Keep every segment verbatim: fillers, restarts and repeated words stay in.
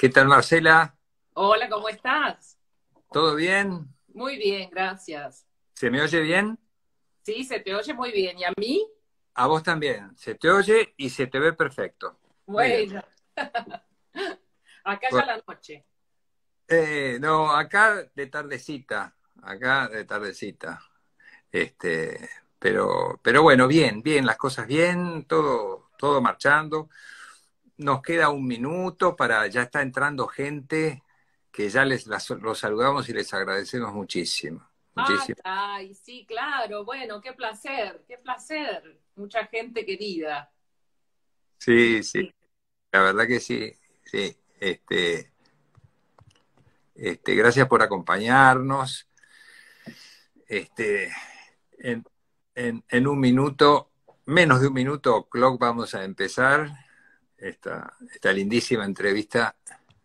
¿Qué tal, Marcela? Hola, ¿cómo estás? ¿Todo bien? Muy bien, gracias. ¿Se me oye bien? Sí, se te oye muy bien. ¿Y a mí? A vos también. Se te oye y se te ve perfecto. Muy bien. Bueno, acá ya Bueno, la noche. eh, no, acá de tardecita, acá de tardecita. Este, pero, pero bueno, bien, bien, las cosas bien, todo, todo marchando. Nos queda un minuto para, ya está entrando gente que ya les las- los saludamos y les agradecemos muchísimo, Ay, muchísimo. ay, sí, claro. Bueno, qué placer, qué placer. Mucha gente querida. Sí, sí, la verdad que sí, sí. Este, Este, gracias por acompañarnos. Este, en, en, en un minuto, menos de un minuto, clock, vamos a empezar esta, esta lindísima entrevista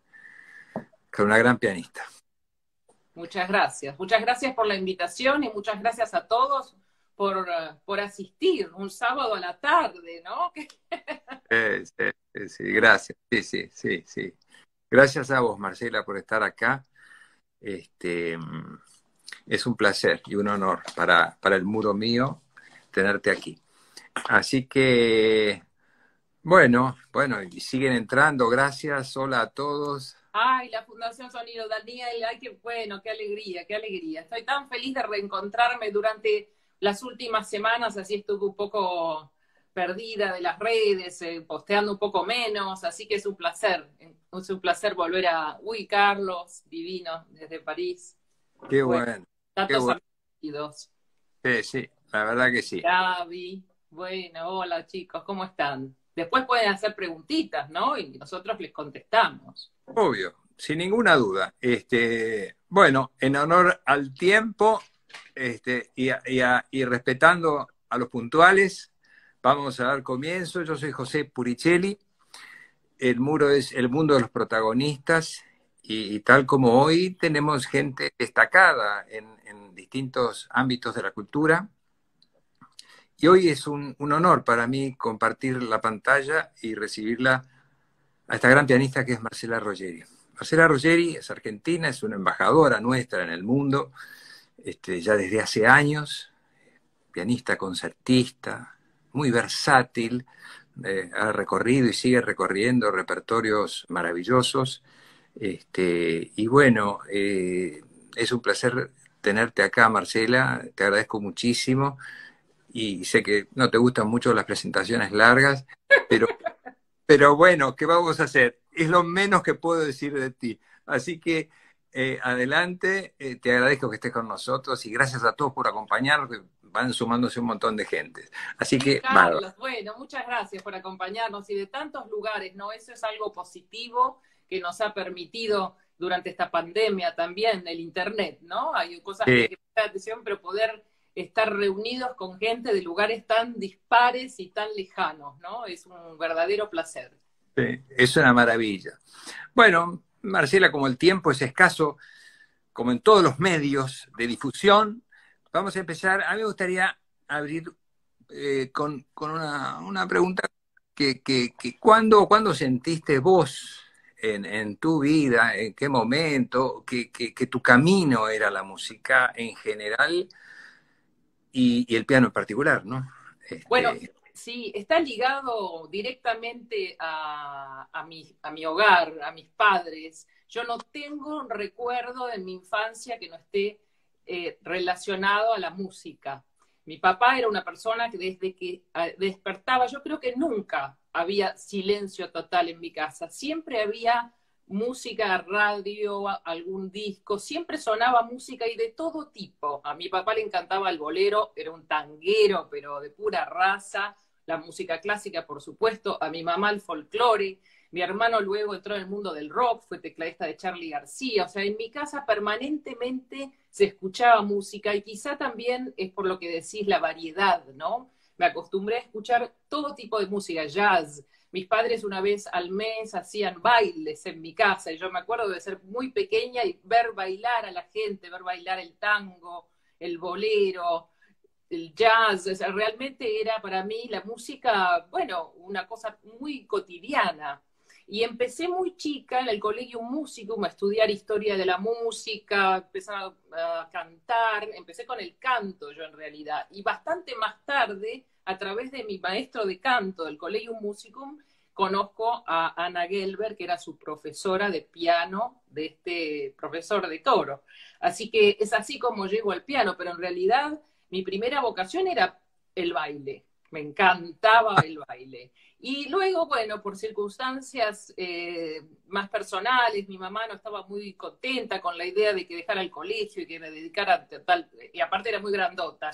con una gran pianista. Muchas gracias. Muchas gracias por la invitación y muchas gracias a todos por, eh, por asistir un sábado a la tarde, ¿no? Eh, sí, sí, gracias. Sí, sí, sí, sí. Gracias a vos, Marcela, por estar acá. Este, es un placer y un honor para, para el muro mío tenerte aquí. Así que Bueno, bueno, y siguen entrando, gracias, hola a todos. Ay, la Fundación Sonido Daniel, ay, qué bueno, qué alegría, qué alegría. Estoy tan feliz de reencontrarme durante las últimas semanas, así estuve un poco perdida de las redes, eh, posteando un poco menos, así que es un placer, es un placer volver a, uy, Carlos, divino, desde París. Qué Bueno, bueno, qué tantos bueno. amigos. Sí, sí, la verdad que sí. Gaby, bueno, hola chicos, ¿cómo están? Después pueden hacer preguntitas, ¿no? Y nosotros les contestamos. Obvio, sin ninguna duda. Este, bueno, en honor al tiempo, este, y, a- y a- y respetando a los puntuales, vamos a dar comienzo. Yo soy José Puricelli. El muro es el mundo de los protagonistas, y, y tal como hoy tenemos gente destacada en en distintos ámbitos de la cultura. Y hoy es un, un honor para mí compartir la pantalla y recibirla a esta gran pianista que es Marcela Roggeri. Marcela Roggeri es argentina, es una embajadora nuestra en el mundo, este, ya desde hace años, pianista concertista, muy versátil, eh, ha recorrido y sigue recorriendo repertorios maravillosos. Este, y bueno, eh, es un placer tenerte acá, Marcela, te agradezco muchísimo y sé que no te gustan mucho las presentaciones largas, pero, pero bueno, ¿qué vamos a hacer? Es lo menos que puedo decir de ti. Así que eh, adelante, eh, te agradezco que estés con nosotros y gracias a todos por acompañarnos, que van sumándose un montón de gente. Así Sí, que, bárbaro. Carlos, bueno, muchas gracias por acompañarnos y de tantos lugares, ¿no? Eso es algo positivo que nos ha permitido durante esta pandemia también el Internet, ¿no? Hay cosas que hay Eh, que prestar atención, pero poder estar reunidos con gente de lugares tan dispares y tan lejanos, ¿no? Es un verdadero placer. eh, es una maravilla. Bueno, Marcela, como el tiempo es escaso, como en todos los medios de difusión, vamos a empezar. A mí me gustaría abrir eh, con, con una, una pregunta que, que, que ¿cuándo, ¿cuándo sentiste vos en, en tu vida, en qué momento, que, que, que tu camino era la música en general y, y el piano en particular, ¿no? Bueno, Este, sí, está ligado directamente a, a mi, a mi hogar, a mis padres. Yo no tengo un recuerdo de mi infancia que no esté eh, relacionado a la música. Mi papá era una persona que desde que eh, despertaba, yo creo que nunca había silencio total en mi casa. Siempre había música, radio, algún disco, siempre sonaba música y de todo tipo. A mi papá le encantaba el bolero, era un tanguero, pero de pura raza, la música clásica, por supuesto, a mi mamá el folclore, mi hermano luego entró en el mundo del rock, fue tecladista de Charly García, o sea, en mi casa permanentemente se escuchaba música y quizá también es por lo que decís la variedad, ¿no? Me acostumbré a escuchar todo tipo de música, jazz, mis padres una vez al mes hacían bailes en mi casa y yo me acuerdo de ser muy pequeña y ver bailar a la gente, ver bailar el tango, el bolero, el jazz. O sea, realmente era para mí la música, bueno, una cosa muy cotidiana. Y empecé muy chica en el Collegium Musicum a estudiar historia de la música, empecé a, a cantar, empecé con el canto yo en realidad. Y bastante más tarde, a través de mi maestro de canto del Collegium Musicum, conozco a Ana Gelber, que era su profesora de piano de este profesor de coro. Así que es así como llego al piano, pero en realidad mi primera vocación era el baile. Me encantaba el baile. Y luego, bueno, por circunstancias eh, más personales, mi mamá no estaba muy contenta con la idea de que dejara el colegio y que me dedicara a tal, y aparte era muy grandota.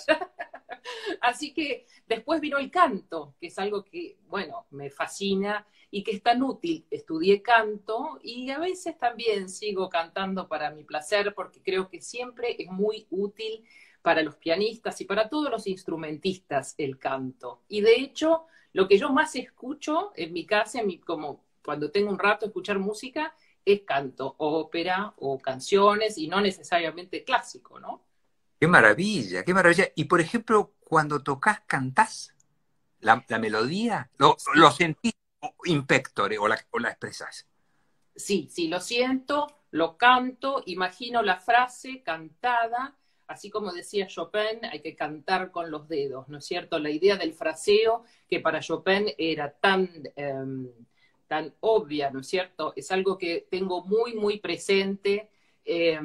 Así que después vino el canto, que es algo que, bueno, me fascina y que es tan útil. Estudié canto y a veces también sigo cantando para mi placer, porque creo que siempre es muy útil para los pianistas y para todos los instrumentistas el canto. Y de hecho, lo que yo más escucho en mi casa, en mi, como cuando tengo un rato de escuchar música, es canto, ópera o canciones, y no necesariamente clásico, ¿no? Qué maravilla, qué maravilla. Y por ejemplo, cuando tocas, cantás la, la melodía, lo, Sí, lo sentís impectore o la, o la expresás. sí, sí, lo siento, lo canto, imagino la frase cantada, así como decía Chopin, hay que cantar con los dedos, ¿no es cierto? La idea del fraseo, que para Chopin era tan, eh, tan obvia, ¿no es cierto? Es algo que tengo muy, muy presente, eh,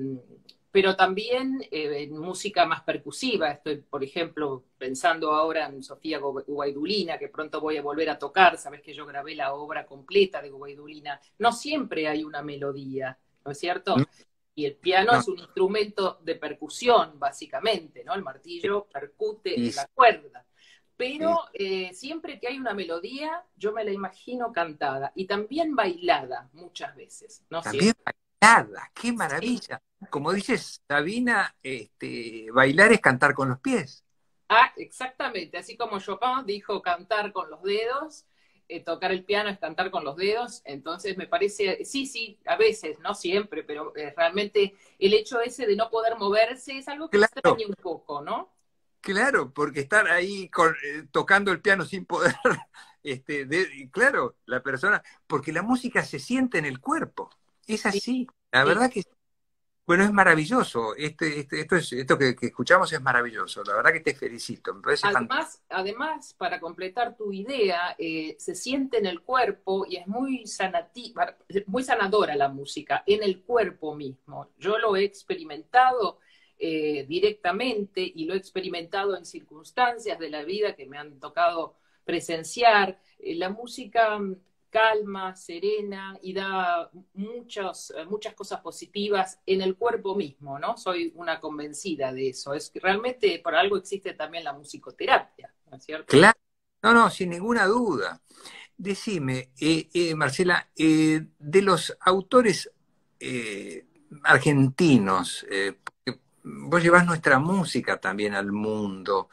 pero también eh, en música más percusiva. Estoy, por ejemplo, pensando ahora en Sofía Gubaidulina, que pronto voy a volver a tocar. Sabes que yo grabé la obra completa de Gubaidulina. No siempre hay una melodía, ¿no es cierto? No, Y el piano no, es un instrumento de percusión, básicamente, ¿no? El martillo percute y, la cuerda. y Pero eh, siempre que hay una melodía, yo me la imagino cantada y también bailada muchas veces, no también siempre. bailada, qué Sí. maravilla. Como dices, Sabina, este, bailar es cantar con los pies. Ah, exactamente, así como Chopin dijo cantar con los dedos, eh, tocar el piano es cantar con los dedos, entonces me parece, sí, sí, a veces, no siempre, pero eh, realmente el hecho ese de no poder moverse es algo que Claro, extraña un poco, ¿no? claro, porque estar ahí con, eh, tocando el piano sin poder, este, de- y claro, la persona, porque la música se siente en el cuerpo, es Sí, así, la sí. verdad que, bueno, es maravilloso, este, este, esto, es, esto que, que escuchamos es maravilloso, la verdad que te felicito, me parece fantástico. Además, además, para completar tu idea, eh, se siente en el cuerpo y es muy, sanati- muy sanadora la música, en el cuerpo mismo. Yo lo he experimentado eh, directamente y lo he experimentado en circunstancias de la vida que me han tocado presenciar. Eh, la música calma, serena y da muchos, muchas cosas positivas en el cuerpo mismo, ¿no? Soy una convencida de eso. Es que realmente por algo existe también la musicoterapia, ¿no es cierto? Claro, no, no, sin ninguna duda. Decime, eh, eh, Marcela, eh, de los autores eh, argentinos, eh, porque vos llevás nuestra música también al mundo.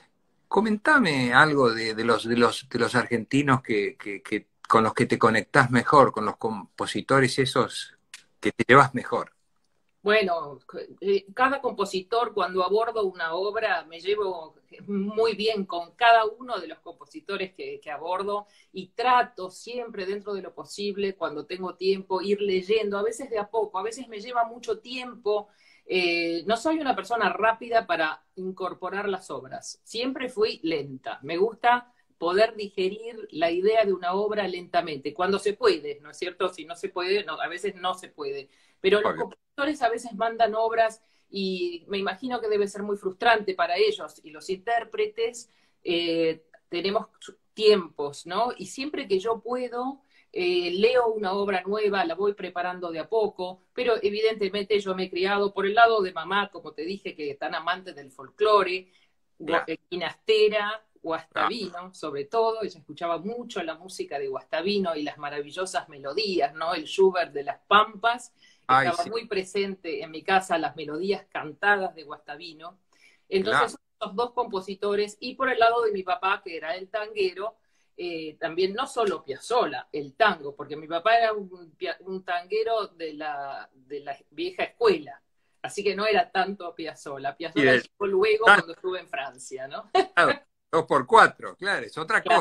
Comentame algo de, de los, de, los, de los argentinos que, que- que- con los que te conectás mejor, con los compositores esos que te llevas mejor. Bueno, eh, cada compositor cuando abordo una obra me llevo muy bien con cada uno de los compositores que, que abordo y trato siempre dentro de lo posible, cuando tengo tiempo, ir leyendo, a veces de a poco, a veces me lleva mucho tiempo. Eh, no soy una persona rápida para incorporar las obras, siempre fui lenta. Me gusta poder digerir la idea de una obra lentamente, cuando se puede, ¿no es cierto? Si no se puede, no, a veces no se puede. Pero los Obvio. compositores a veces mandan obras y me imagino que debe ser muy frustrante para ellos. Y los intérpretes eh, tenemos tiempos, ¿no? Y siempre que yo puedo, eh, leo una obra nueva, la voy preparando de a poco, pero evidentemente yo me he criado por el lado de mamá, como te dije, que es tan amante del folclore, Claro. Ginastera, Ah, Guastavino, sobre todo, ella escuchaba mucho la música de Guastavino y las maravillosas melodías, ¿no? El Schubert de las Pampas, ay, estaba sí, muy presente en mi casa las melodías cantadas de Guastavino. Entonces, claro. son los dos compositores, y por el lado de mi papá, que era el tanguero, eh, también no solo Piazzolla, el tango, porque mi papá era un, un tanguero de la, de la vieja escuela, así que no era tanto Piazzolla. Y Piazzolla del llegó luego cuando estuve en Francia, ¿no? dos por cuatro, claro, es otra Claro, cosa.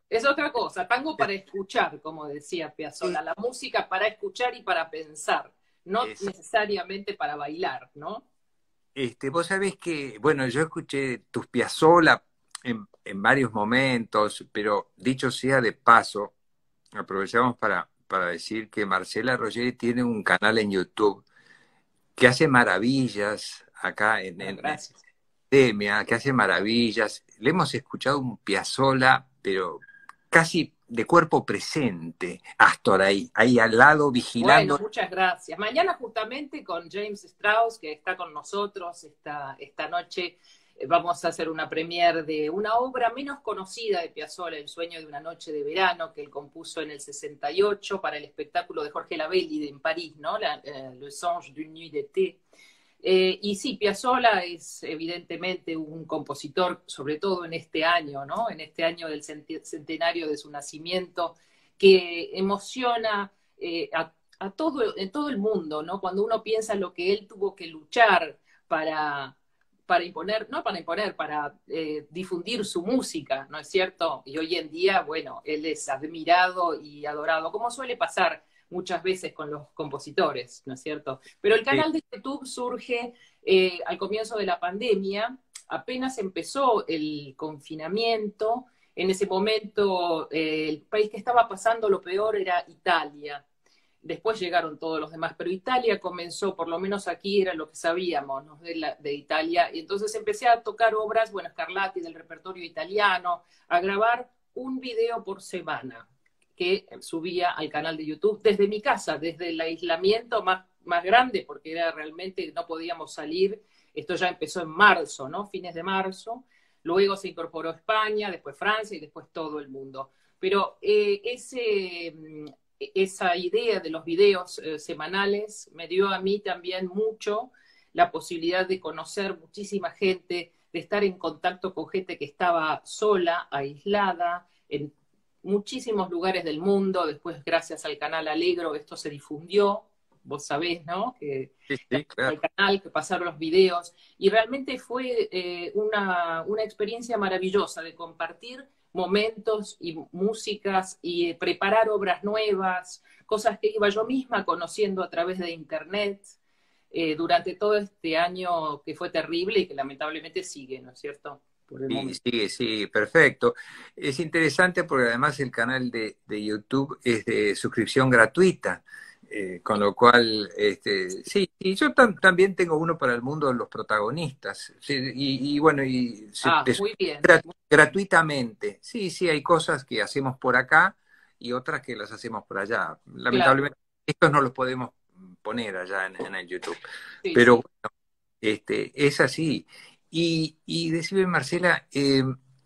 Es otra cosa, tango para escuchar, como decía Piazzolla, la música para escuchar y para pensar, no Es, necesariamente para bailar, ¿no? este, vos sabés que, bueno, yo escuché tus Piazzolla en, en varios momentos, pero dicho sea de paso, aprovechamos para, para decir que Marcela Roggeri tiene un canal en YouTube que hace maravillas acá en, Ah, en, en gracias. Demia, que hace maravillas. Le hemos escuchado un Piazzolla, pero casi de cuerpo presente, Astor ahí, ahí al lado, Bueno, vigilando. muchas gracias. Mañana justamente con James Strauss, que está con nosotros esta, esta noche, eh, vamos a hacer una premiere de una obra menos conocida de Piazzolla, El sueño de una noche de verano, que él compuso en el sesenta y ocho para el espectáculo de Jorge Lavelli de, en París, ¿no? La, eh, Le songe d'une nuit d'été. Eh, y sí, Piazzolla es evidentemente un compositor, sobre todo en este año, ¿no? En este año del centenario de su nacimiento, que emociona eh, a a todo, en todo el mundo, ¿no? Cuando uno piensa lo que él tuvo que luchar para, para imponer, no para imponer, para eh, difundir su música, ¿no es cierto? Y hoy en día, bueno, él es admirado y adorado, como suele pasar muchas veces con los compositores, ¿no es cierto? Pero el Sí, canal de YouTube surge eh, al comienzo de la pandemia, apenas empezó el confinamiento, en ese momento eh, el país que estaba pasando lo peor era Italia. Después llegaron todos los demás, pero Italia comenzó, por lo menos aquí era lo que sabíamos, ¿no? de, la, de Italia, y entonces empecé a tocar obras, bueno, Scarlatti del repertorio italiano, a grabar un video por semana que subía al canal de YouTube desde mi casa, desde el aislamiento más, más grande, porque era realmente, no podíamos salir, esto ya empezó en marzo, ¿no? Fines de marzo, luego se incorporó España, después Francia y después todo el mundo. Pero eh, ese esa idea de los videos eh, semanales me dio a mí también mucho la posibilidad de conocer muchísima gente, de estar en contacto con gente que estaba sola, aislada, en muchísimos lugares del mundo. Después, gracias al canal Alegro, esto se difundió, vos sabés, ¿no? Que sí, sí, claro. al canal, que pasaron los videos, y realmente fue eh, una, una experiencia maravillosa de compartir momentos y músicas y preparar obras nuevas, cosas que iba yo misma conociendo a través de internet eh, durante todo este año que fue terrible y que lamentablemente sigue, ¿no es cierto? Por el Sí, momento. sí, sí, perfecto. Es interesante porque además el canal de, de YouTube es de suscripción gratuita, eh, con lo cual, este, sí, y yo tam- también tengo uno para el mundo de los protagonistas, sí, y, y bueno, y se, Ah, te muy bien. suscribe gratuitamente. Sí, sí, hay cosas que hacemos por acá y otras que las hacemos por allá. Claro, Lamentablemente, estos no los podemos poner allá en, en el YouTube. sí, Pero sí. este, es así. Y, y decime, Marcela, eh,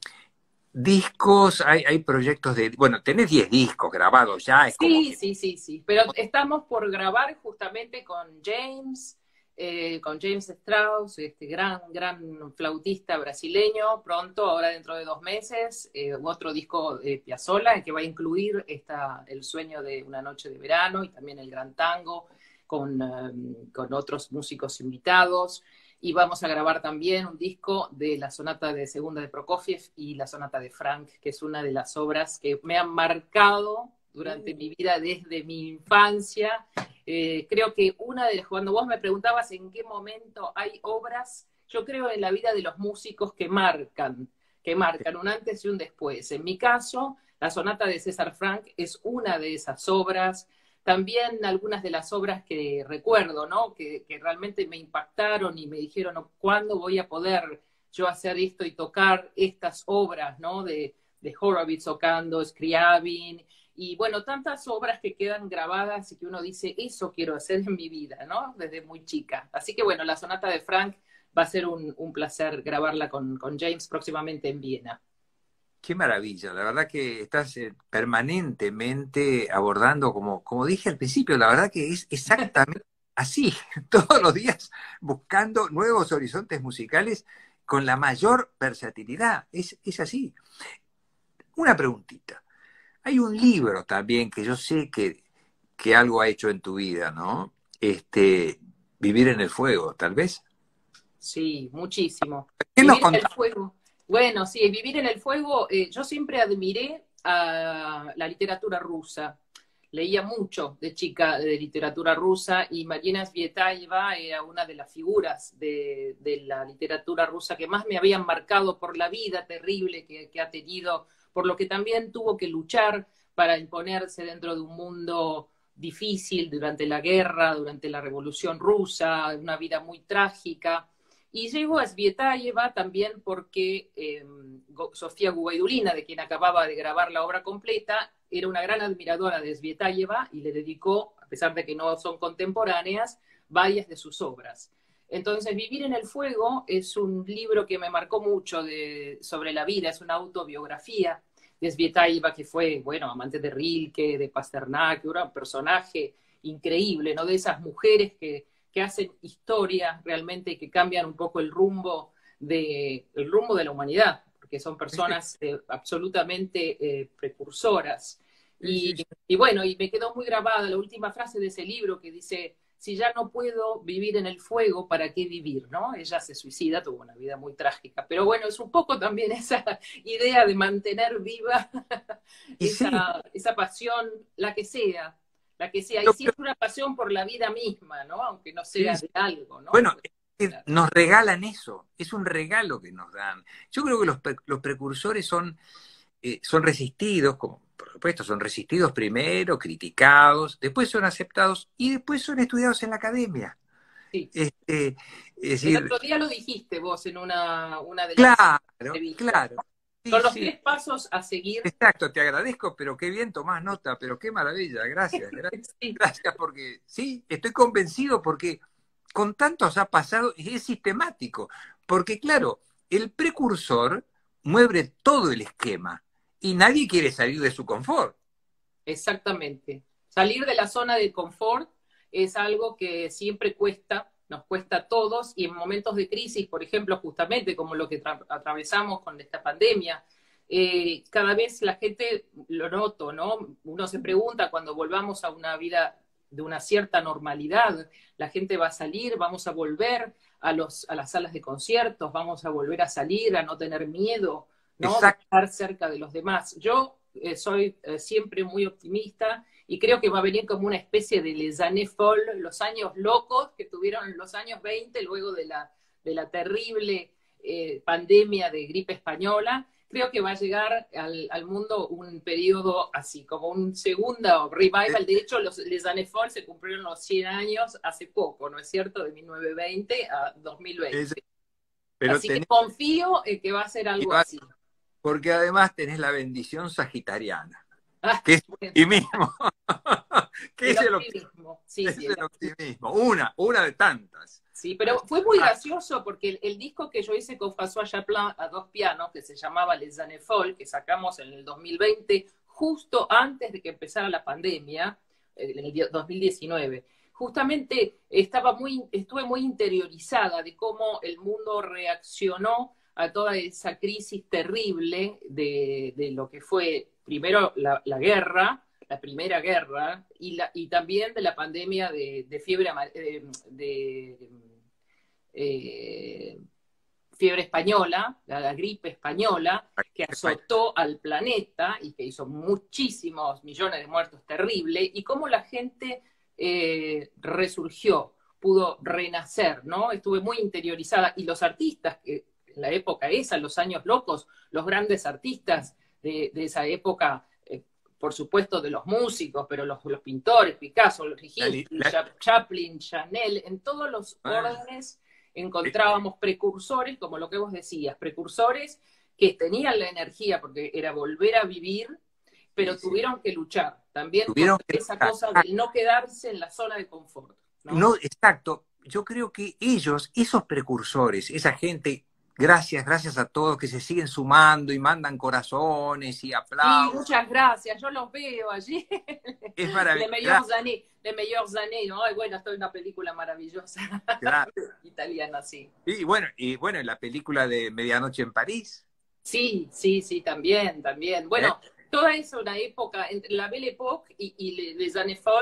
discos, hay, hay proyectos de, bueno, tenés diez discos grabados ya, es como Sí, que... sí, sí, sí. Pero estamos por grabar justamente con James, eh, con James Strauss, este gran, gran flautista brasileño, pronto, ahora dentro de dos meses, eh, otro disco de Piazzolla que va a incluir esta, El sueño de una noche de verano y también el gran tango con, um, con otros músicos invitados. Y vamos a grabar también un disco de la sonata de segunda de Prokofiev y la sonata de Frank, que es una de las obras que me han marcado durante mi vida desde mi infancia. Eh, creo que una de las, cuando vos me preguntabas en qué momento hay obras, yo creo en la vida de los músicos que marcan, que marcan un antes y un después. En mi caso, la sonata de César Frank es una de esas obras. También algunas de las obras que recuerdo, ¿no? Que, que realmente me impactaron y me dijeron, "No, ¿cuándo voy a poder yo hacer esto y tocar estas obras, ¿no? De, de Horowitz tocando, Scriabin, y bueno, tantas obras que quedan grabadas y que uno dice, eso quiero hacer en mi vida, ¿no? Desde muy chica. Así que bueno, la sonata de Frank va a ser un, un placer grabarla con, con James próximamente en Viena. Qué maravilla, la verdad que estás eh, permanentemente abordando, como, como dije al principio, la verdad que es exactamente así, todos los días buscando nuevos horizontes musicales con la mayor versatilidad, es, es así. Una preguntita. Hay un libro también que yo sé que, que algo ha hecho en tu vida, ¿no? Este, Vivir en el fuego, tal vez. Sí, muchísimo. ¿Qué nos Vivir en el contás? fuego. Bueno, sí, vivir en el fuego, eh, yo siempre admiré a la literatura rusa. Leía mucho de chica de literatura rusa y Marina Tsvetaeva era una de las figuras de, de la literatura rusa que más me habían marcado por la vida terrible que, que ha tenido, por lo que también tuvo que luchar para imponerse dentro de un mundo difícil durante la guerra, durante la Revolución Rusa, una vida muy trágica. Y llegó a Tsvetaeva también porque eh, Sofía Gubaidulina, de quien acababa de grabar la obra completa, era una gran admiradora de Tsvetaeva y le dedicó, a pesar de que no son contemporáneas, varias de sus obras. Entonces, Vivir en el Fuego es un libro que me marcó mucho de, sobre la vida, es una autobiografía de Tsvetaeva, que fue, bueno, amante de Rilke, de Pasternak, que era un personaje increíble, ¿no? De esas mujeres que que hacen historia realmente y que cambian un poco el rumbo de, el rumbo de la humanidad, porque son personas eh, absolutamente eh, precursoras. Y, y bueno, y me quedó muy grabada la última frase de ese libro que dice, si ya no puedo vivir en el fuego, ¿para qué vivir? ¿No? Ella se suicida, tuvo una vida muy trágica, pero bueno, es un poco también esa idea de mantener viva esa, sí. esa pasión, la que sea, la que sea, y siempre una pasión por la vida misma, ¿no? Aunque no sea sí, de algo, ¿no? Bueno, nos regalan eso, es un regalo que nos dan. Yo creo que los, los precursores son, eh, son resistidos, como por supuesto, son resistidos primero, criticados, después son aceptados y después son estudiados en la academia. Sí. Este, es decir, el otro día lo dijiste vos en una, una de las Claro, entrevistas. Claro. Sí, son los sí. tres pasos a seguir. Exacto, te agradezco, pero qué bien tomás nota, pero qué maravilla, gracias, gracias, sí. gracias porque sí, estoy convencido porque con tantos ha pasado, es sistemático, porque claro, el precursor mueve todo el esquema y nadie quiere salir de su confort. Exactamente, salir de la zona de confort es algo que siempre cuesta, nos cuesta a todos, y en momentos de crisis, por ejemplo, justamente como lo que atravesamos con esta pandemia, eh, cada vez la gente, lo noto, ¿no? Uno se pregunta cuando volvamos a una vida de una cierta normalidad, la gente va a salir, vamos a volver a, los, a las salas de conciertos, vamos a volver a salir, a no tener miedo, ¿no? De estar cerca de los demás. Yo eh, soy eh, siempre muy optimista, y creo que va a venir como una especie de les années folles, los años locos que tuvieron los años veinte, luego de la, de la terrible eh, pandemia de gripe española. Creo que va a llegar al, al mundo un periodo así, como un segundo revival. De hecho, los les années folles se cumplieron los cien años hace poco, ¿no es cierto? De mil novecientos veinte a dos mil veinte. Pero así tenés... que confío en que va a ser algo va... así. Porque además tenés la bendición sagitariana. Que es el optimismo. ¿Qué es el optimismo? Sí, es sí, el optimismo. Una, una de tantas. Sí, pero fue muy gracioso porque el, el disco que yo hice con François Chaplin a dos pianos, que se llamaba Les années folles, que sacamos en el dos mil veinte, justo antes de que empezara la pandemia, en el dos mil diecinueve, justamente estaba muy, estuve muy interiorizada de cómo el mundo reaccionó a toda esa crisis terrible de, de lo que fue primero la, la guerra, la primera guerra, y, la, y también de la pandemia de, de fiebre de, de eh, fiebre española, la, la gripe española, que azotó al planeta y que hizo muchísimos millones de muertos terrible, y cómo la gente eh, resurgió, pudo renacer, ¿no? Estuve muy interiorizada, y los artistas que en la época esa, los años locos, los grandes artistas de, de esa época, eh, por supuesto de los músicos, pero los, los pintores, Picasso, Riginsky, Chaplin, Chanel, en todos los órdenes encontrábamos precursores, como lo que vos decías, precursores que tenían la energía, porque era volver a vivir, pero sí, sí. tuvieron que luchar también tuvieron que esa luchar. cosa de no quedarse en la zona de confort. ¿no? No, exacto. Yo creo que ellos, esos precursores, esa gente, gracias, gracias a todos que se siguen sumando y mandan corazones y aplausos. Sí, muchas gracias, yo los veo allí. Es maravilloso. Les meilleurs années, les meilleurs années, ¿no? Ay, bueno, esto es una película maravillosa. Claro. Italiana, sí. Y bueno, y bueno, la película de Medianoche en París. Sí, sí, sí, también, también. Bueno, ¿Eh? toda esa una época, entre la Belle Époque y, y Les années folles,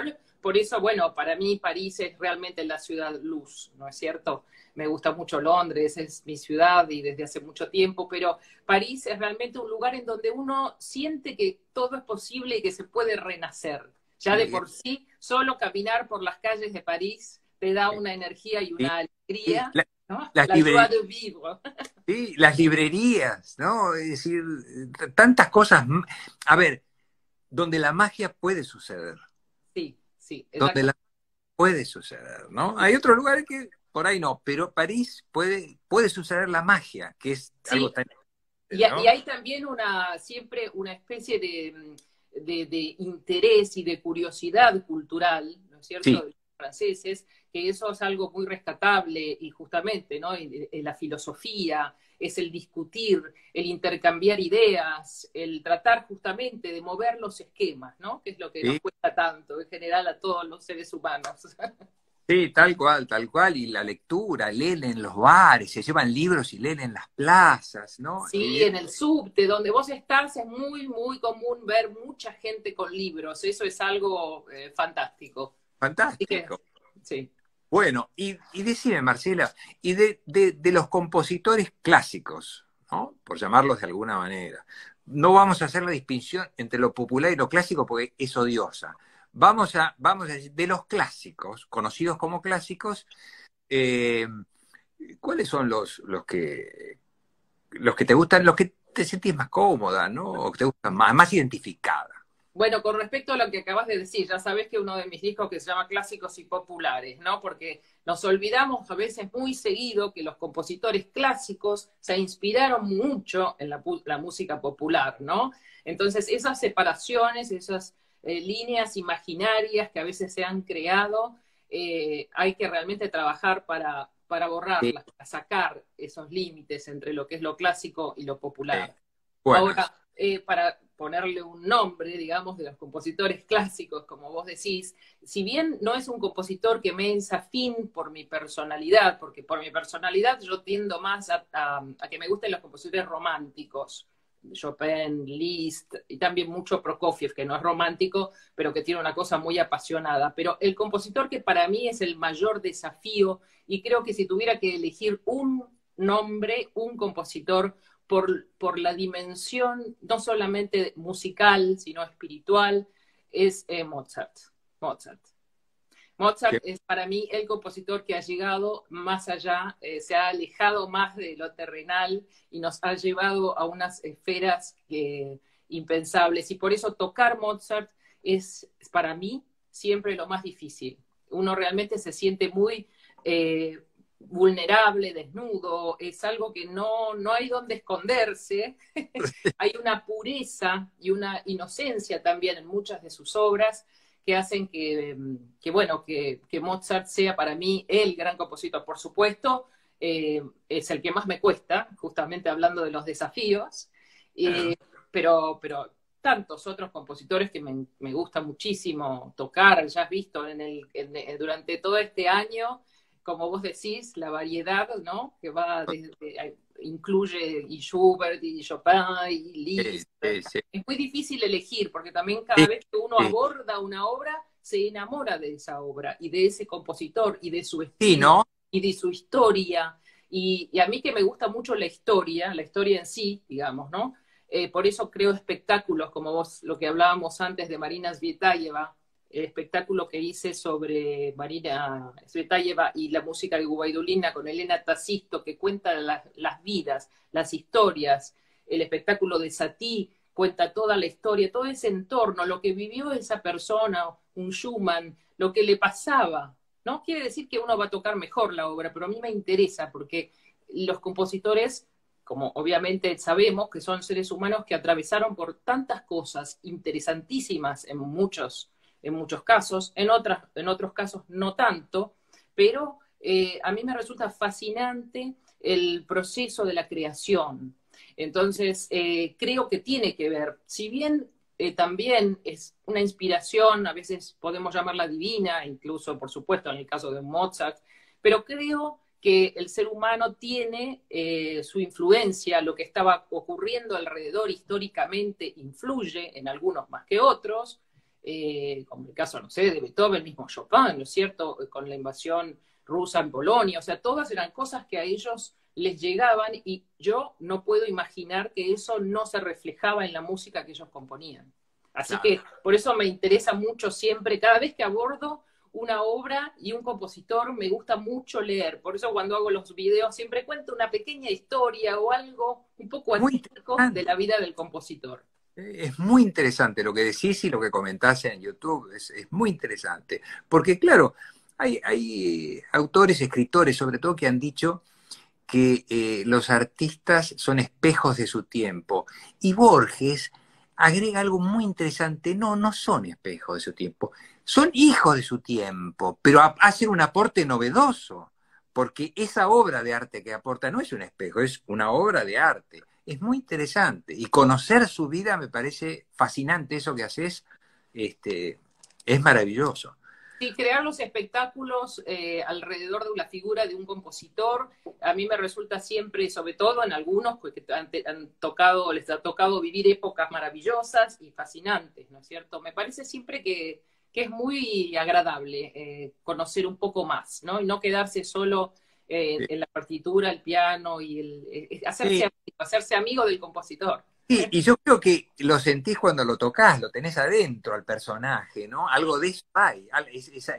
por eso, bueno, para mí París es realmente la ciudad luz, ¿no es cierto? Me gusta mucho Londres, es mi ciudad y desde hace mucho tiempo, pero París es realmente un lugar en donde uno siente que todo es posible y que se puede renacer. Ya de Sí, por sí, solo caminar por las calles de París te da una energía y sí, una sí. alegría, La- ¿no? las La joie libre- de vivre. sí, las librerías, ¿no? Es decir, t- tantas cosas. m- A ver, donde la magia puede suceder, Sí, sí, donde exacto. la puede suceder, ¿no? Hay otros lugares que por ahí no, pero París puede, puede suceder la magia, que es algo Sí, tan, y, y ¿no? hay también una, siempre una especie de, de, de interés y de curiosidad cultural, ¿no es cierto?, Sí, de los franceses, que eso es algo muy rescatable y justamente, ¿no?, en, en la filosofía, es el discutir, el intercambiar ideas, el tratar justamente de mover los esquemas, ¿no?, que es lo que nos sí, cuesta tanto en general a todos los seres humanos. sí, tal cual, tal cual. Y la lectura, leen en los bares, se llevan libros y leen en las plazas, ¿no? Sí, Y en el subte, donde vos estás, es muy, muy común ver mucha gente con libros. Eso es algo eh, fantástico. Así que, fantástico. sí. Bueno, y, y decime, Marcela, y de, de, de los compositores clásicos, ¿no? Por llamarlos de alguna manera, no vamos a hacer la distinción entre lo popular y lo clásico porque es odiosa. Vamos a, vamos a decir, de los clásicos, conocidos como clásicos, eh, ¿cuáles son los, los que los que te gustan, los que te sentís más cómoda, ¿no? O que te gustan más, más identificada? Bueno, con respecto a lo que acabas de decir, ya sabes que uno de mis discos que se llama Clásicos y Populares, ¿no? Porque nos olvidamos a veces muy seguido que los compositores clásicos se inspiraron mucho en la, la música popular, ¿no? Entonces, esas separaciones, esas eh, líneas imaginarias que a veces se han creado, eh, hay que realmente trabajar para, para Sí, borrarlas, para sacar esos límites entre lo que es lo clásico y lo sí. popular. Bueno, Ahora, eh, para ponerle un nombre, digamos, de los compositores clásicos, como vos decís, si bien no es un compositor que me es afín por mi personalidad, porque por mi personalidad yo tiendo más a, a, a que me gusten los compositores románticos, Chopin, Liszt, y también mucho Prokofiev, que no es romántico, pero que tiene una cosa muy apasionada. Pero el compositor que para mí es el mayor desafío, y creo que si tuviera que elegir un nombre, un compositor, por, por la dimensión no solamente musical, sino espiritual, es eh, Mozart. Mozart. Mozart que- es para mí el compositor que ha llegado más allá, eh, se ha alejado más de lo terrenal y nos ha llevado a unas esferas eh, impensables. Y por eso tocar Mozart es para mí siempre lo más difícil. Uno realmente se siente muy eh, vulnerable, desnudo, es algo que no, no hay donde esconderse. Hay una pureza y una inocencia también en muchas de sus obras que hacen que, que bueno, que, que, Mozart sea para mí el gran compositor. Por supuesto, eh, es el que más me cuesta, justamente hablando de los desafíos, eh, pero, pero tantos otros compositores que me, me gusta muchísimo tocar, ya has visto en el, en, durante todo este año, como vos decís, la variedad, ¿no? Que va desde, incluye y Schubert y Chopin y sí, Liszt. sí, sí, Es muy difícil elegir porque también cada sí, vez que uno sí. aborda una obra, se enamora de esa obra y de ese compositor y de su Sí, estilo ¿no? y de su historia. Y, y a mí que me gusta mucho la historia, la historia en sí, digamos, ¿no? Eh, por eso creo espectáculos, como vos, lo que hablábamos antes de Marina Tsvetaeva, el espectáculo que hice sobre Marina Tsvetaeva y la música de Gubaidulina con Elena Tacisto, que cuenta la, las vidas, las historias, el espectáculo de Satie cuenta toda la historia, todo ese entorno, lo que vivió esa persona, un Schumann, lo que le pasaba. No quiere decir que uno va a tocar mejor la obra, pero a mí me interesa porque los compositores, como obviamente sabemos, que son seres humanos que atravesaron por tantas cosas interesantísimas en muchos en muchos casos, en, otras, en otros casos no tanto, pero eh, a mí me resulta fascinante el proceso de la creación. Entonces, eh, creo que tiene que ver, si bien eh, también es una inspiración, a veces podemos llamarla divina, incluso, por supuesto, en el caso de Mozart, pero creo que el ser humano tiene eh, su influencia, lo que estaba ocurriendo alrededor históricamente influye en algunos más que otros, eh, como el caso, no sé, de Beethoven, mismo Chopin, ¿no es cierto?, con la invasión rusa en Polonia, o sea, todas eran cosas que a ellos les llegaban y yo no puedo imaginar que eso no se reflejaba en la música que ellos componían. Así Claro. que por eso me interesa mucho siempre, cada vez que abordo una obra y un compositor, me gusta mucho leer. Por eso cuando hago los videos siempre cuento una pequeña historia o algo un poco Muy atípico de interesante. la vida del compositor. Es muy interesante lo que decís y lo que comentás en YouTube, es, es muy interesante. Porque claro, hay, hay autores, escritores sobre todo, que han dicho que eh, los artistas son espejos de su tiempo. Y Borges agrega algo muy interesante, no, no son espejos de su tiempo, son hijos de su tiempo, pero a- hacen un aporte novedoso, porque esa obra de arte que aporta no es un espejo, es una obra de arte. Es muy interesante. Y conocer su vida me parece fascinante, eso que haces, este, es maravilloso. Sí, crear los espectáculos eh, alrededor de la figura de un compositor, a mí me resulta siempre, sobre todo en algunos pues, que han, han tocado, les ha tocado vivir épocas maravillosas y fascinantes, ¿no es cierto? Me parece siempre que, que es muy agradable eh, conocer un poco más, ¿no? Y no quedarse solo eh, Sí. en la partitura, el piano y el, eh, hacerse, Sí, amigo, hacerse amigo del compositor. sí, y yo creo que lo sentís cuando lo tocas, lo tenés adentro al personaje, ¿no? Algo de eso hay, al- es- esa-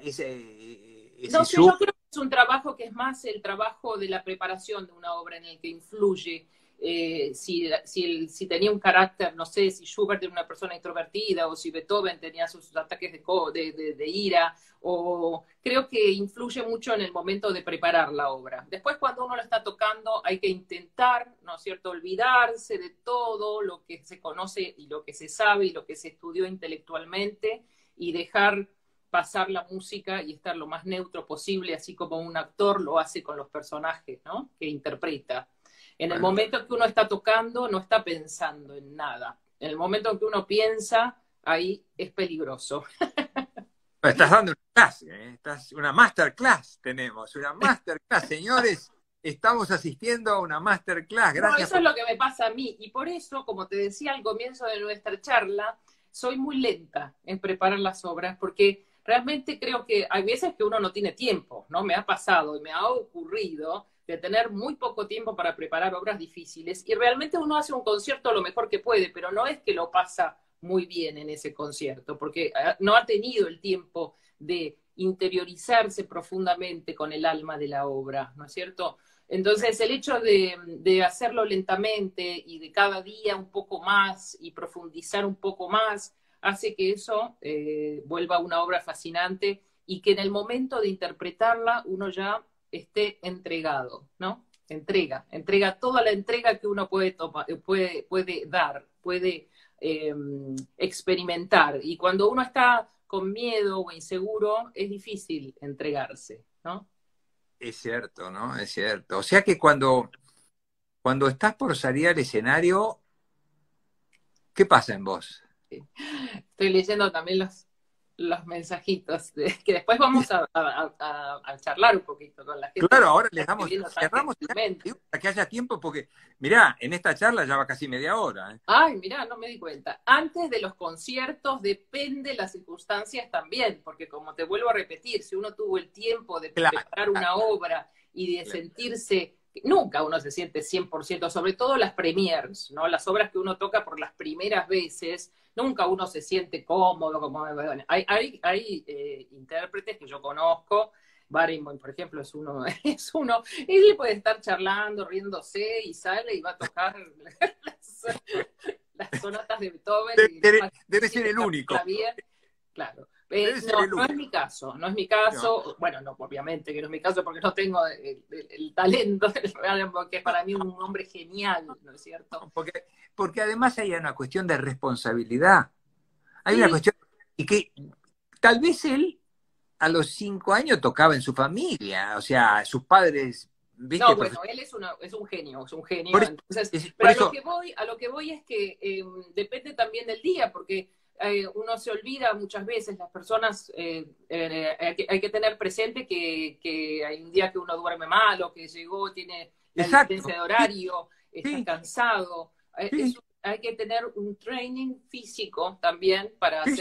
ese, No ese sé, yo. yo creo que es un trabajo que es más el trabajo de la preparación de una obra en el que influye eh, si, si, el, si, tenía un carácter, no sé, si Schubert era una persona introvertida o si Beethoven tenía sus ataques de, de, de, de ira, o creo que influye mucho en el momento de preparar la obra. Después cuando uno la está tocando hay que intentar, ¿no es cierto?, olvidarse de todo lo que se conoce y lo que se sabe y lo que se estudió intelectualmente y dejar pasar la música y estar lo más neutro posible, así como un actor lo hace con los personajes, ¿no?, que interpreta. En el Bueno, momento en que uno está tocando, no está pensando en nada. En el momento en que uno piensa, ahí es peligroso. estás dando una clase, ¿eh? Estás, una masterclass tenemos, una masterclass, señores, estamos asistiendo a una masterclass, No, gracias eso es por... lo que me pasa a mí. Y por eso, como te decía al comienzo de nuestra charla, soy muy lenta en preparar las obras, porque realmente creo que hay veces que uno no tiene tiempo, ¿no? Me ha pasado y me ha ocurrido de tener muy poco tiempo para preparar obras difíciles y realmente uno hace un concierto lo mejor que puede, pero no es que lo pasa muy bien en ese concierto, porque no ha tenido el tiempo de interiorizarse profundamente con el alma de la obra, ¿no es cierto? Entonces, el hecho de, de, hacerlo lentamente y de cada día un poco más y profundizar un poco más, hace que eso eh, vuelva una obra fascinante y que en el momento de interpretarla uno ya esté entregado, ¿no? Entrega, entrega toda la entrega que uno puede, tomar, puede, puede dar, puede eh, experimentar. Y cuando uno está con miedo o inseguro, es difícil entregarse, ¿no? Es cierto, ¿no? Es cierto. O sea que cuando, cuando estás por salir al escenario, ¿qué pasa en vos? Estoy leyendo también los, los mensajitos, de, que después vamos a, a, a, a, charlar un poquito con la gente Claro, que ahora les está damos, escribiendo tan cerramos gentilmente. para que haya tiempo, porque, mirá, en esta charla ya va casi media hora. ¿eh? Ay, mirá, no me di cuenta. Antes de los conciertos depende las circunstancias también, porque como te vuelvo a repetir, si uno tuvo el tiempo de Claro, preparar claro, una obra y de claro. sentirse, nunca uno se siente cien por ciento, sobre todo las premiers, ¿no? Las obras que uno toca por las primeras veces, nunca uno se siente cómodo, como, bueno, hay, hay, hay eh, intérpretes que yo conozco, Barenboim, por ejemplo, es uno, es uno, y él puede estar charlando, riéndose, y sale y va a tocar las, las sonatas de Beethoven, Debe, y debe, debe ser el único. clavier, claro. Eh, Debe ser no, el no único. es mi caso, no es mi No, caso, bueno, no, obviamente que no es mi caso porque no tengo el, el, el talento del Barenboim, que es para mí un hombre genial, ¿no es cierto? porque, porque además hay una cuestión de responsabilidad. Hay una Sí. cuestión, y que tal vez él a los cinco años tocaba en su familia, o sea, sus padres, No, viste, bueno, profesor. él es, una, es un genio, es un genio. Por eso, Entonces, es- pero por a lo eso que voy, a lo que voy es que eh, depende también del día, porque eh, uno se olvida muchas veces, las personas, eh, eh, hay, que, hay, que, tener presente que, que, hay un día que uno duerme mal o que llegó, tiene la exacto, diferencia de sí, horario, está sí, cansado. Eh, sí, es, hay que tener un training físico también para sí, hacer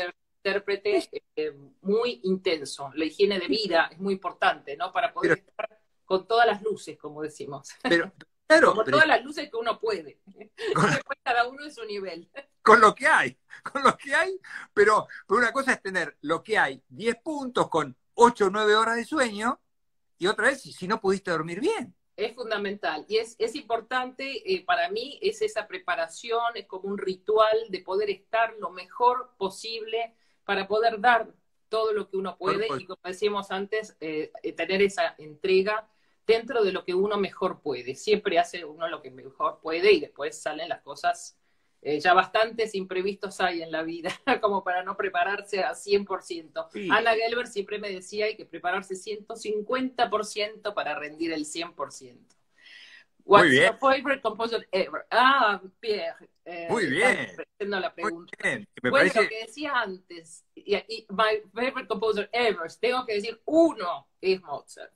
intérprete eh, muy intenso. La higiene de vida es muy importante, ¿no? Para poder Pero, estar con todas las luces, como decimos. pero claro, Como pero todas las luces que uno puede. con, Después cada uno de su nivel. con lo que hay, con lo que hay, pero, pero una cosa es tener lo que hay, diez puntos con ocho o nueve horas de sueño, y otra vez, si no pudiste dormir bien. Es fundamental y es, es importante, eh, para mí es esa preparación, es como un ritual de poder estar lo mejor posible para poder dar todo lo que uno puede y como decíamos antes, eh, tener esa entrega dentro de lo que uno mejor puede. Siempre hace uno lo que mejor puede y después salen las cosas. Eh, ya bastantes imprevistos hay en la vida, como para no prepararse a cien por ciento. Sí. Anna Gelber siempre me decía hay que prepararse ciento cincuenta por ciento para rendir el cien por ciento. What's Muy bien. your favorite composer ever? Ah, Pierre. Eh, Muy bien. Haciendo la pregunta. Muy bien. Me bueno, parece... lo que decía antes, y, y, my favorite composer ever, tengo que decir uno es Mozart.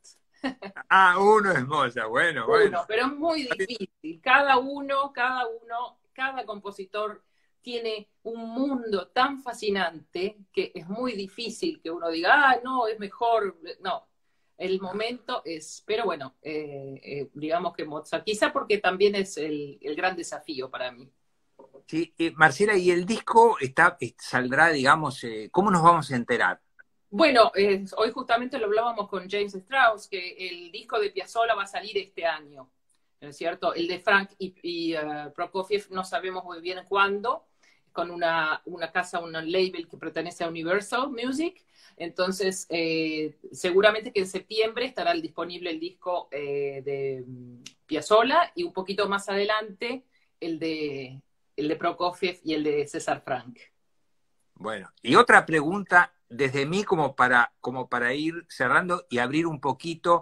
Ah, uno es Mozart, bueno, uno, bueno. Pero es muy difícil. Cada uno, cada uno, cada compositor tiene un mundo tan fascinante que es muy difícil que uno diga, ah, no, es mejor. No, el momento es, pero bueno, eh, eh, digamos que Mozart, quizá porque también es el, el gran desafío para mí. Sí, eh, Marcela, ¿y el disco está, saldrá, digamos, eh, cómo nos vamos a enterar? Bueno, eh, hoy justamente lo hablábamos con James Strauss, que el disco de Piazzolla va a salir este año, ¿no es cierto? El de Frank y, y uh, Prokofiev no sabemos muy bien cuándo, con una, una casa, un label que pertenece a Universal Music. Entonces, eh, seguramente que en septiembre estará disponible el disco eh, de Piazzolla y un poquito más adelante el de, el de Prokofiev y el de César Franck. Bueno, y otra pregunta desde mí como para, como para ir cerrando y abrir un poquito.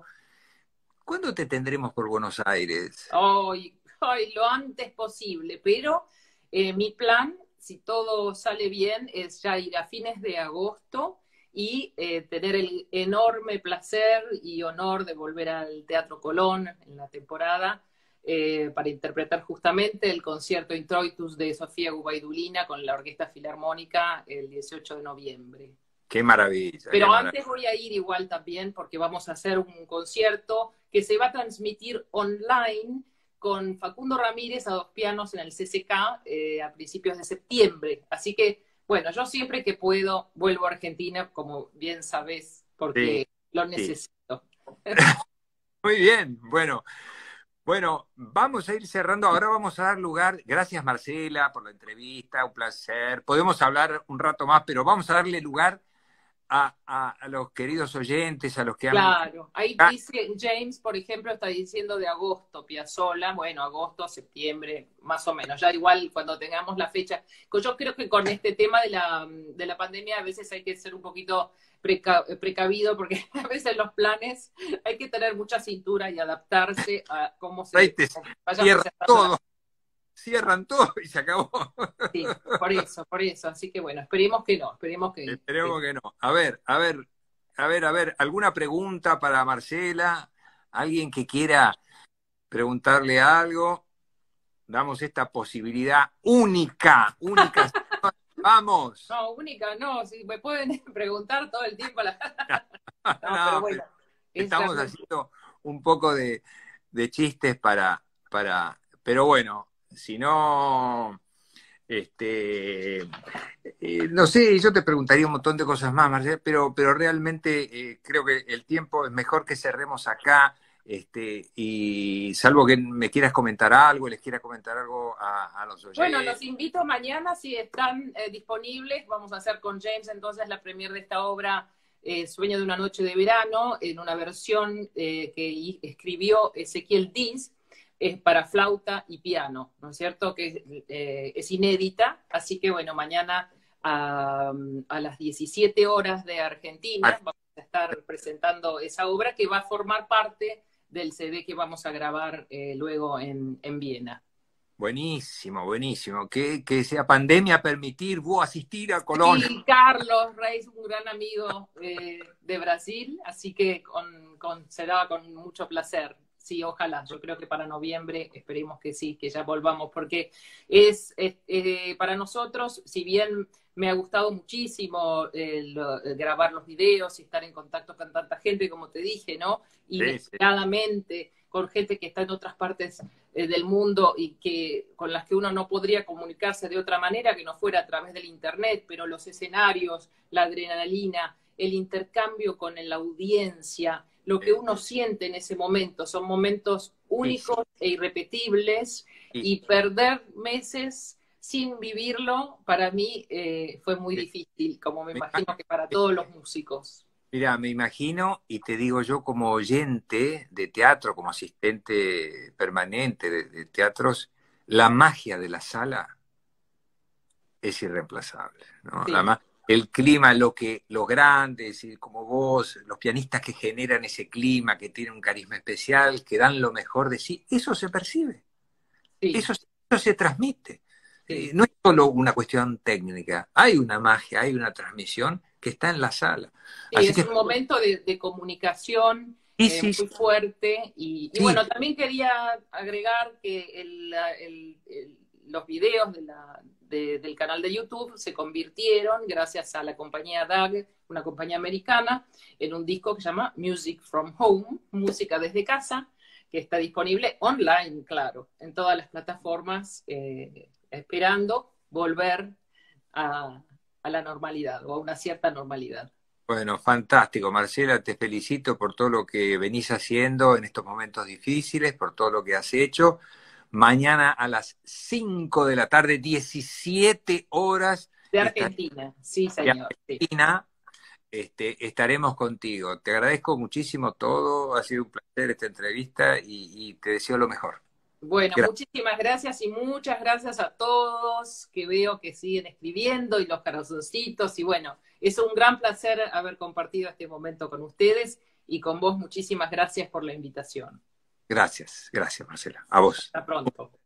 ¿Cuándo te tendremos por Buenos Aires? Hoy, hoy lo antes posible, pero eh, mi plan, si todo sale bien, es ya ir a fines de agosto y eh, tener el enorme placer y honor de volver al Teatro Colón en la temporada eh, para interpretar justamente el concierto Introitus de Sofía Gubaidulina con la Orquesta Filarmónica el dieciocho de noviembre. Qué maravilla. Pero qué antes maravilla. voy a ir igual también porque vamos a hacer un concierto que se va a transmitir online con Facundo Ramírez a dos pianos en el C C K eh, a principios de septiembre. Así que, bueno, yo siempre que puedo vuelvo a Argentina, como bien sabés, porque sí, lo necesito. Sí. Muy bien, bueno. Bueno, vamos a ir cerrando. Ahora vamos a dar lugar. Gracias, Marcela, por la entrevista. Un placer. Podemos hablar un rato más, pero vamos a darle lugar a, a, a los queridos oyentes, a los que han... Claro, ahí dice James, por ejemplo, está diciendo de agosto, Piazzolla, bueno, agosto, septiembre, más o menos, ya igual cuando tengamos la fecha. Yo creo que con este tema de la, de la pandemia a veces hay que ser un poquito preca precavido porque a veces los planes hay que tener mucha cintura y adaptarse a cómo se vaya cierran todo, cierran todo y se acabó. Sí, por eso, por eso, así que bueno, esperemos que no, esperemos que... Esperemos que, que no. A ver, a ver, a ver, a ver, ¿alguna pregunta para Marcela? ¿Alguien que quiera preguntarle algo? Damos esta posibilidad única, única. Vamos. No, única, no, si me pueden preguntar todo el tiempo. La... no, no, pero bueno. Pero estamos haciendo un poco de, de chistes para, para, pero bueno, si no, este, eh, no sé, yo te preguntaría un montón de cosas más, Marcela, pero, pero realmente eh, creo que el tiempo es mejor que cerremos acá. Este, y salvo que me quieras comentar algo, les quiera comentar algo a, a los oyentes. Bueno, los invito mañana si están eh, disponibles. Vamos a hacer con James entonces la premier de esta obra, eh, Sueño de una noche de verano, en una versión eh, que escribió Ezequiel Dins eh, para flauta y piano, ¿no es cierto? Que eh, es inédita, así que bueno, mañana a, a las diecisiete horas de Argentina ah. vamos a estar presentando esa obra que va a formar parte del C D que vamos a grabar eh, luego en, en Viena. Buenísimo, buenísimo. Que, que sea pandemia permitir vos asistir a Colón. Sí, Carlos Reis, un gran amigo eh, de Brasil, así que con, con, será con mucho placer. sí, ojalá. Yo creo que para noviembre esperemos que sí, que ya volvamos, porque es, es eh, para nosotros, si bien me ha gustado muchísimo el, el grabar los videos y estar en contacto con tanta gente, como te dije, ¿no? Sí, sí. Inesperadamente, con gente que está en otras partes eh, del mundo y que con las que uno no podría comunicarse de otra manera que no fuera a través del internet, pero los escenarios, la adrenalina, el intercambio con la audiencia, lo que uno siente en ese momento, son momentos únicos e irrepetibles, y perder meses sin vivirlo, para mí eh, fue muy difícil, como me imagino que para todos los músicos. Mira, me imagino, y te digo yo como oyente de teatro, como asistente permanente de, de teatros, la magia de la sala es irreemplazable, ¿no? Sí. La ma- el clima, lo que, los grandes, y como vos, los pianistas que generan ese clima, que tienen un carisma especial, que dan lo mejor de sí, eso se percibe, Sí, eso, eso se transmite. sí. Eh, no es solo una cuestión técnica, hay una magia, hay una transmisión que está en la sala. Sí, Así es que, un momento de, de comunicación sí, eh, sí, muy fuerte. Y, y sí, bueno, también quería agregar que el, el, el, los videos de la, de, del canal de YouTube se convirtieron, gracias a la compañía D A G, una compañía americana, en un disco que se llama Music from Home, música desde casa, que está disponible online, claro, en todas las plataformas, eh, esperando volver a, a la normalidad o a una cierta normalidad. bueno, fantástico, Marcela, te felicito por todo lo que venís haciendo en estos momentos difíciles, por todo lo que has hecho. Mañana a las cinco de la tarde, diecisiete horas, De estaré Argentina, sí, en señor. Sí. Argentina, este, estaremos contigo. Te agradezco muchísimo todo, ha sido un placer esta entrevista y, y te deseo lo mejor. Bueno, Gracias. muchísimas gracias y muchas gracias a todos que veo que siguen escribiendo y los corazoncitos. Y bueno, es un gran placer haber compartido este momento con ustedes y con vos. Muchísimas gracias por la invitación. Gracias, gracias, Marcela. A vos. Hasta pronto.